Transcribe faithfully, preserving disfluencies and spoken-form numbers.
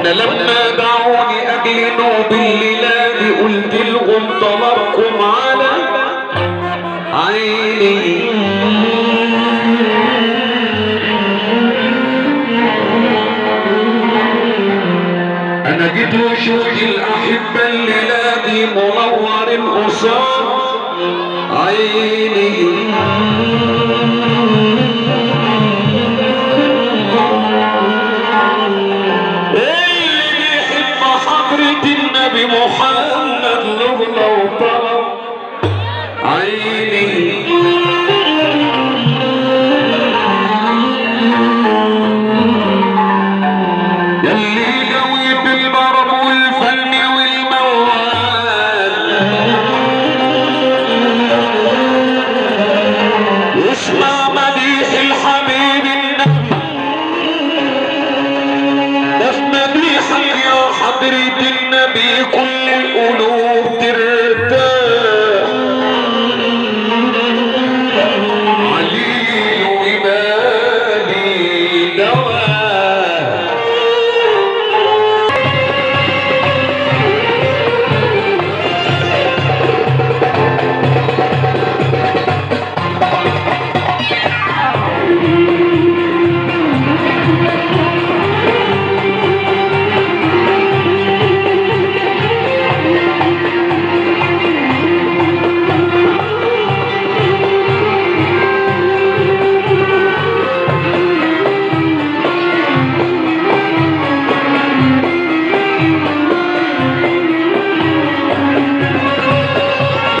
وانا لما دعوني اجلنوا بالليلاد قلت لهم طلبكم على عيني. انا جيت وشوقي الاحبه الليلادي منور قصاد عيني. النبي محمد لغنا وطلب عيني. يلي جويت البرب والفن والموال اسمع مديح الحبيب النبي ده في مديحك يا حضرة النبي كل القلوب